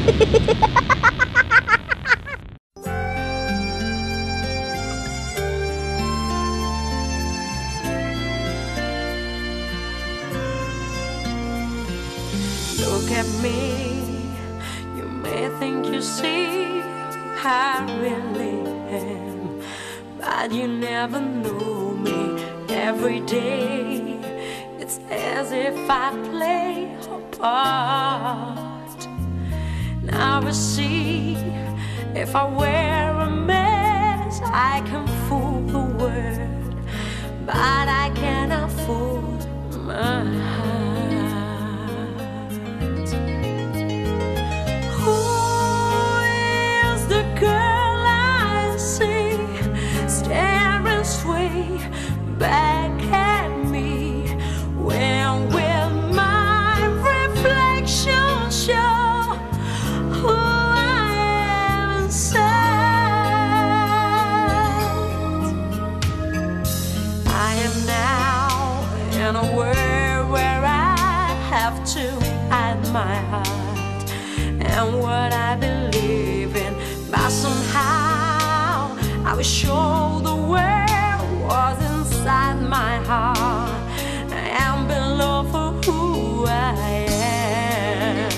Look at me, you may think you see how I really am, but you never know me. Every day it's as if I play a part. Now I see, if I wear a mask I can fool the world, but I cannot fool my heart. Back at me, when will my reflection show who I am inside? I am now in a world where I have to hide my heart and what I believe in, but somehow I will show the world was inside my heart and below for who I am.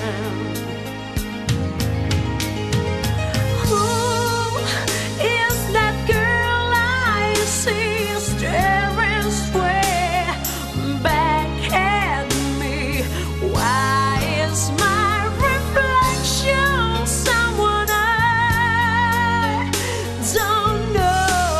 Who is that girl I see staring straight back at me? Why is my reflection someone I don't know?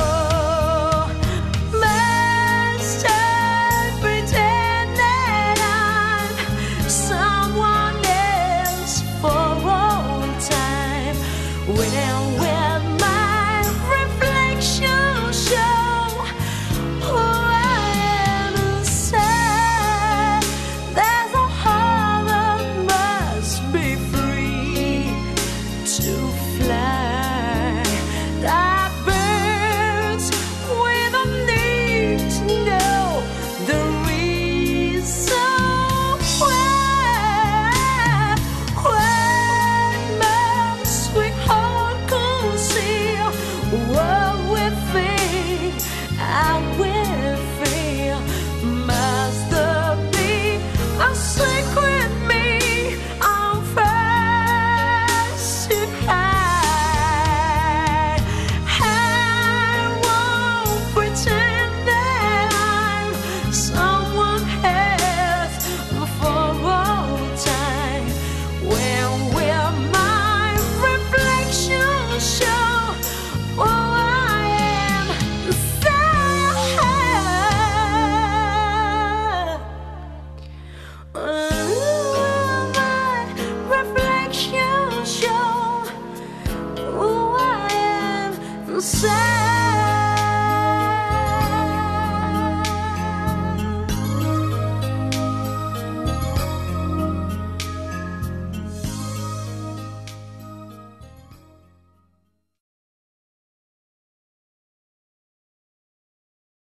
When will my reflection show who I am inside? There's a heart that must be free to fly. That birds we don't need to know the reason why. What must we what we feel, I will feel. Must there be a secret me I'm first to hide? I won't pretend that I'm someone else for all time. When will my reflection show who I am inside? My reflection show who I am inside.